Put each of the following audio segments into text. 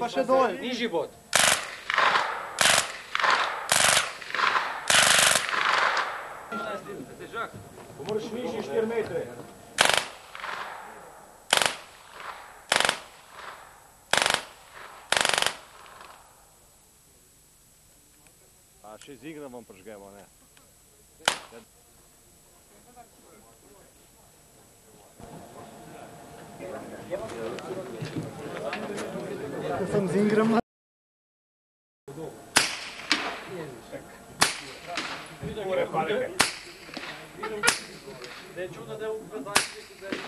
pa še dol. Nižji bod. Težak. Pa moraš nižji 4 metre. A še z igrom prižgemo, ne? Ko sem z igrom. Da je čudno, da je v 20 let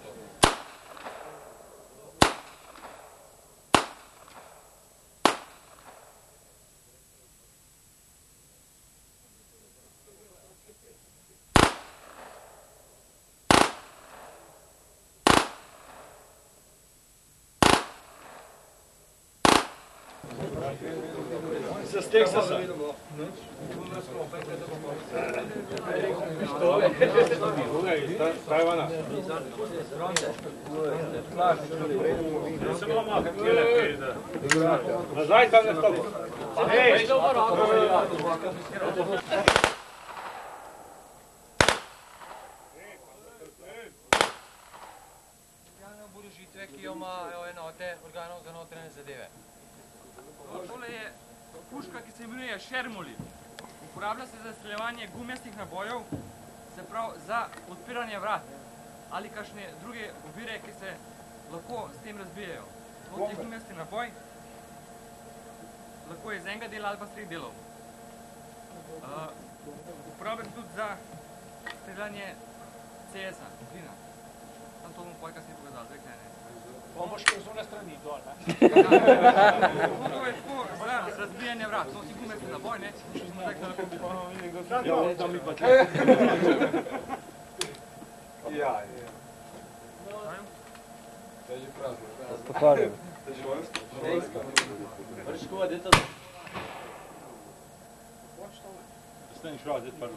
Sa Teksasa. Tajvana. Samo makam tjele prijeda. Nazaj tam ne stopo. Ej! oborožitve, ki jo imajo enote organov za notranje zadeve. Tole je puška, ki se imenuje Shermoli. Uporablja se za streljevanje gumijastih nabojev, se pravi za odpiranje vrat ali kakšne druge ovire, ki se lahko s tem razbijajo. To je gumijasti naboj, lahko je iz enega dela ali pa z 3 delov. Uporablja se tudi za streljanje CS-a, plina. Tam to bom poj kasneje povedal, zdaj kaj ne. Pomoš kaj z one strani dol, ne? To je tako za razbijanje vrat, to si gumijasti naboj, ne? Ja, to je že prazno. Pohvaljujem. To je že vojsko? Vojsko. Vrškova, deta. Stani šla, deta prvo.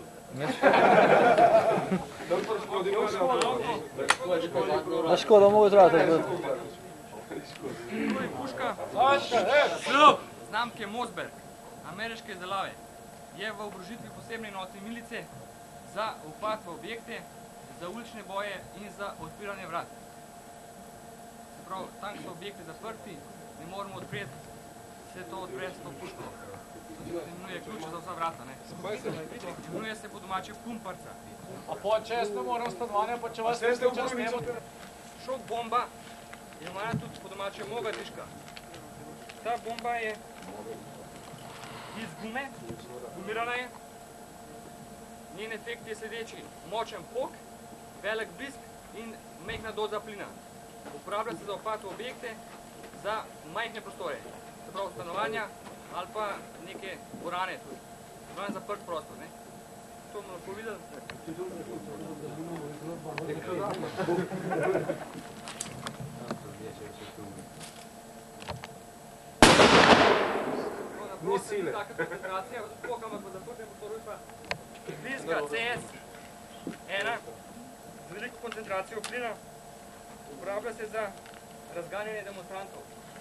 Na škoda mogo zrati. To je puška znamke Mossberg, ameriške izdelave. Je v oborožitvi posebne enote milice za vpad v objekte, za ulične boje in za odpiranje vrat. Se pravi, tam so objekti zaprti, ne moramo odpreti, se to odpre s to puško. To se imenuje ključ za vsa vrata, ne. Imenuje se po domače pumparca. A po čez ne moram stanovanja, pa če vas ne ste včas nemo. Šok bomba je moja tudi po domače mogatiška. Ta bomba je iz gume, gumirana je. Njen efekt je sledeči: močen pok, velik blisk in majhna doza plina. Uporablja se za vpad v objekte, za majhne prostore, se pravi stanovanja ali pa neke dvorane tudi. Zvan zaprt prostor, ne. To bomo lahko videli. Ni sile. Taka koncentracija, pokama po zaprtem prostoru pa bliska CS1 z veliko koncentracijo plina. Uporablja se za razganjanje demonstrantov.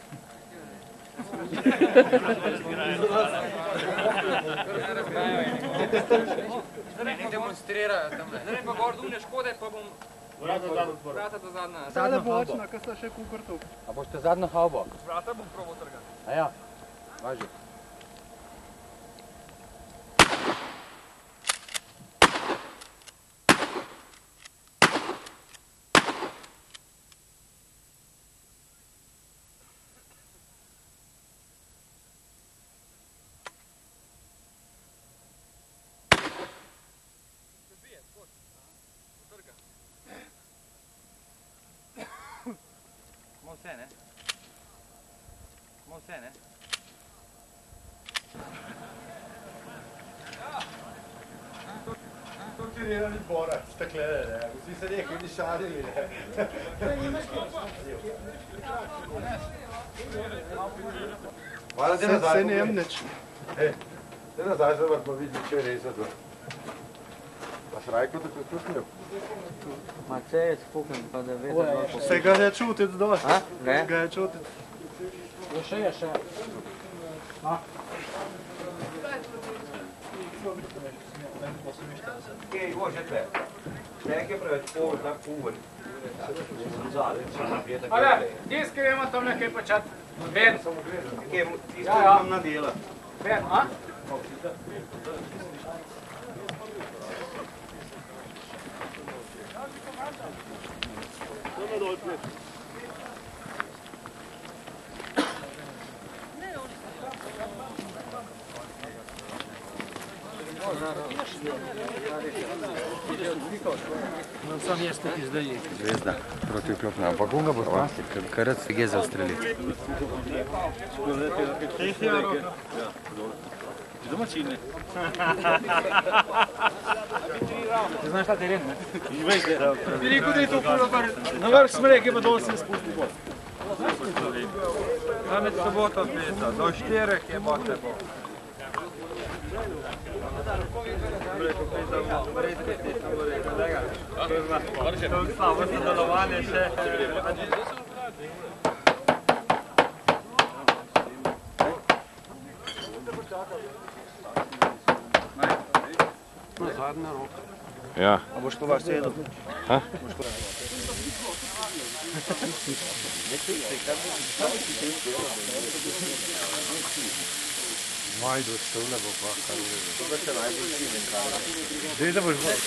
Zdaj ne demonstrirajo tamle. Zdaj pa gor dumne škode, pa bom vrata do zadnja. Sada bočna, ko sta še kukurtov. A boste zadnjo havbo? Vrata bom probal trgati. A ja, važi. Malo vse, ne? Malo vse, ne? To ti relani bora, steklene, ne? Vsi se nekaj ni šalili, ne? Hvala ti nazaj. Se ne jem nič. Te nazaj se vrtno vidi, če je resati. A Srajko tako je tudi snil? Ma CS fucking, pa da vete. Se ga je čutiti dol. A? Ga je? Ga je čutiti. Še. Okej, možete. Nekaj preveč pol, tak pol. Ale, diske imamo tam nekaj počati. Ben. Okej, tisto imam na dela. Ben, a? Zvezda proti vklopna, ampak on ga bo spastil, ker rad se geza ustreli. Domačine. Ti znaš ta teren, ne? Ti rekel, da je to prvo, na vrh smreke pa dol se spusti bod. Danes soboto peta, do 4 je bote bo. Samo sodelovanje še. Ja. A boš to vas sedel? Ha? Majdo, stavlja bo pa, kar je. To da še najbolj ciljen, kar je. Zdaj, da boš bo.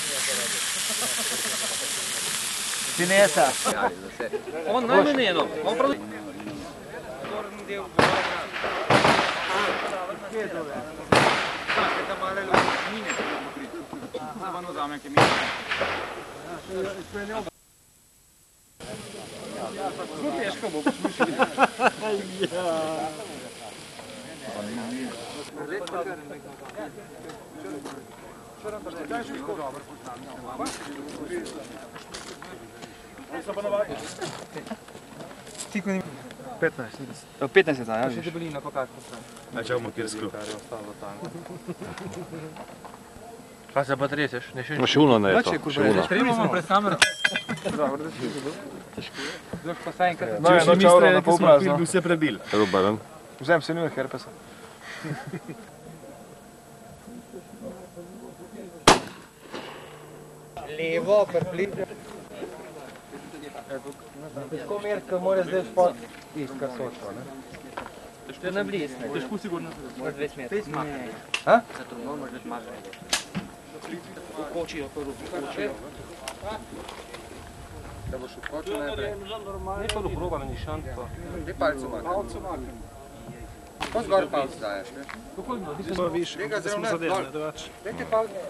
Ti nesa. On najmeni eno. On prav... Gornji del Beograda. Kje je to ve? Znate, da male mine treba pokriti. Zdaj vam vzame, ki mine. Zelo težko bo poslušati. Tiko ni... 15. 15 je ta, ja, viš. Še debelina pa kakva stran. A čau, motirsko. Kaj se pa treseš? Še uno ne je to. Še uno. Tremamo pred kamero. Dobro, da si zelo. Težko je. Zdaj pa saj enkrat. No, eno čavro na pol prazno. Bi vse prebil. Rubaren. Vzem se njuje herpesa. Levo, prplite. Tako mer, ko mora zdaj spod iskar sočo, ne? To je nabliz, ne? Težko sigurno. Mora 20 metrov. Ha? Zato moraš dati mažo. Ukočijo prvo, ukočijo. Da boš ukočil najprej. Ne pa doproba na nišant pa. Gdje palce makam? Ko zgor palce daješ, ne? Kako je bilo? Ti smo viš, da smo zadevne, drugače. Dajte palce.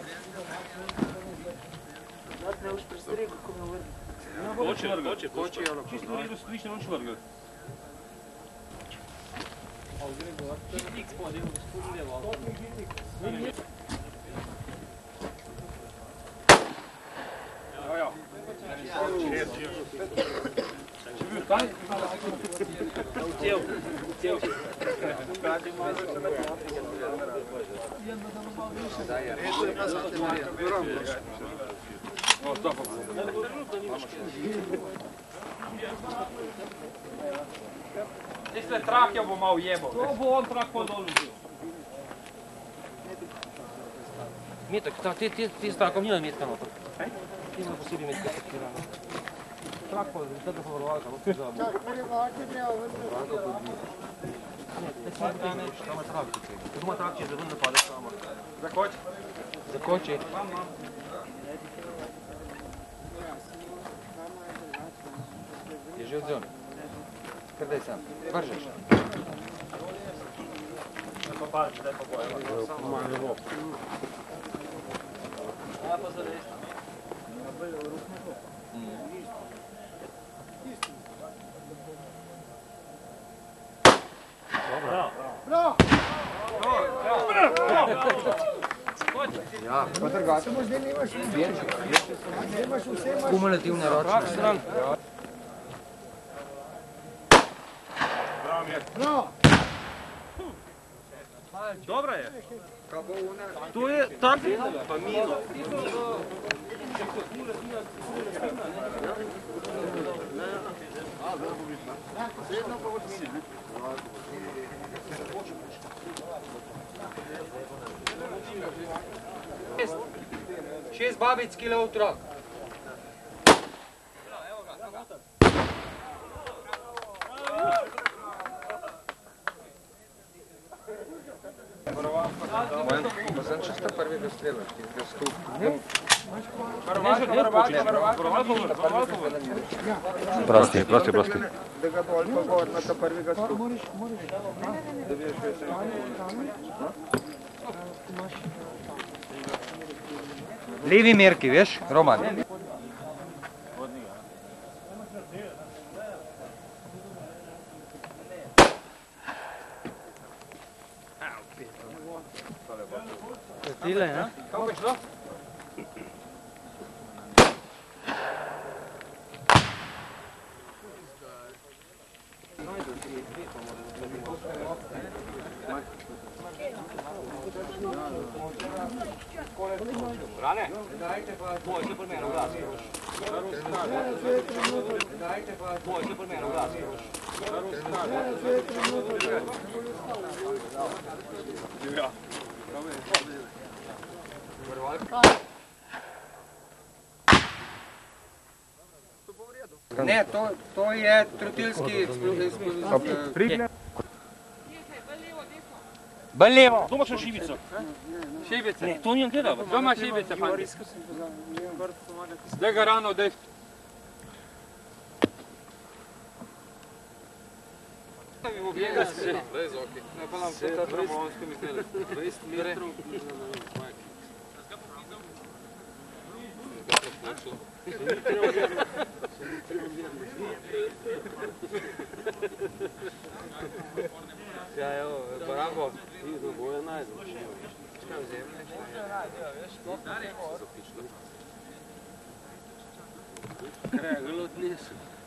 Ne boš prestregel, ko me vrdi. Koči, čisto v redu stojiš, ne boš vrgel. Tiste trakje bo malo jebal. To bo on trak pa dol vzil. Metek, ti s trakom nima metka noter. Ti ima posebej metka sekirana. Trak pa, zdaj da povorovalka, no ti zabo. Čak, prvi vlaki treba vrti. Ne, te smo dane, šta ima trak tukaj. Kako ima trak, če je zavun napade sama. Zakoči. Zakoči. Je že odzyon. Kar daj sam. Vržeš. Ne pa palče, daj pa bojo. Malo bo. Ja, pa zaveš. Bravo! Ja, pa trgati boš, zdaj nimaš vse. Kumulativne ročne. Bravo! Dobra je. To je tak, pa mino. Šest babic, kile otrok. Znam, če sta prvega strela, ki ga stup. Prosti. Da ga dol pa gor na ta prvega stup. Levi merki, veš, Roman. Tile, ne? Kako je šlo? Rane? Boj se pri meni v glas. Boj se pri meni v glas. Ne, to je trotilski eksplozivni. Bolj levo. Kdo ima še šibico? Šibice. Ne, to nijem gledal. Kdo ima šibice, fanti? Zdaj ga rano, dej. Ne pa nam vse ta tromolonski mislili. 20 metrov. Ja, evo, Barambo. Izno boje najdemo. Šta je zemlje? Kaj je golo odnesel?